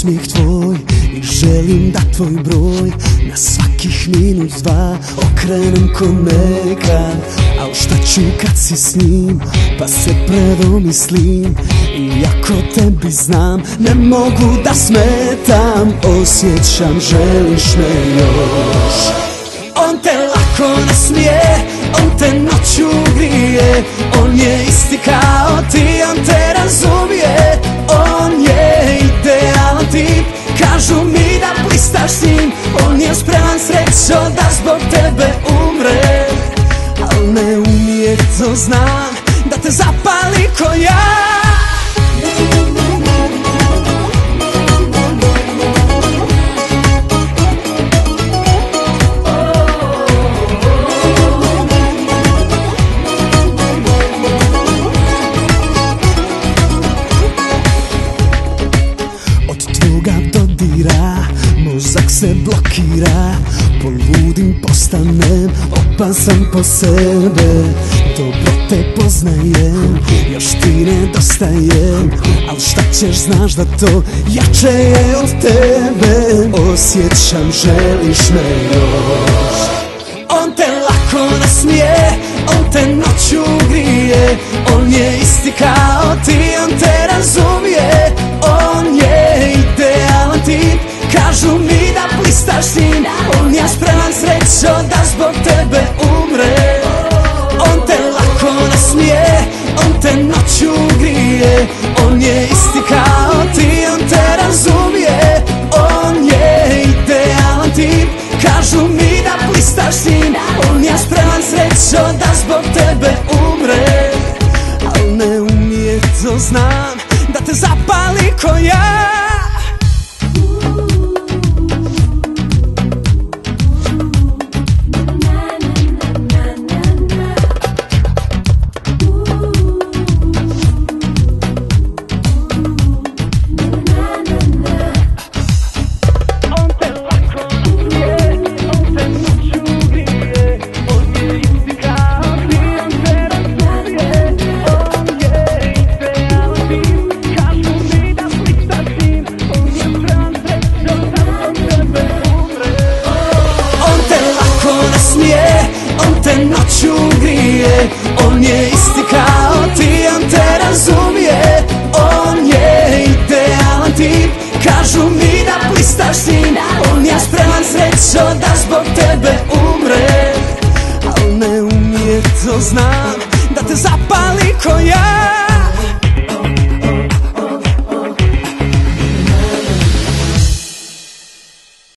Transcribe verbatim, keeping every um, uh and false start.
osmijeh tvoj i želim da tvoj broj na svakih minut dva okrenem ko nekad. Al šta ću kad si s njim, pa se predomislim, iako tebi znam ne mogu da smetam. Osjećam, želiš me još. On te lako nasmije, on te noću grije, on je isti kao ti, on te razumije. On je idealan tip, kažu mi da blistaš s njim. On je spreman srećo da zbog tebe umre, al ne umije, to znam, da te zapali ko ja. Mozak se blokira, poludim, postanem opasan po sebe. Dobro te poznajem, još ti nedostajem, al šta ćeš, znaš da to jače je od tebe. Osjećam, želiš me još. On te lako nasmije, on te noću grije, on je isti kao ti, on te razumije. On je idealan tip, kažu mi da blistaš s njim. On je spreman srećo da zbog tebe umre. On te lako nasmije, on te noću grije, on je isti kao ti, on te razumije. On je idealan tip, kažu mi da blistaš s njim. On je spreman srećo da zbog tebe umre, al ne umije, to znam, da te zapali ko ja. On te noću grije, on je isti kao ti, on te razumije. On je idealan tip, kažu mi da blistaš s njim. On je spreman srećo da zbog tebe umre, al ne umije, to znam,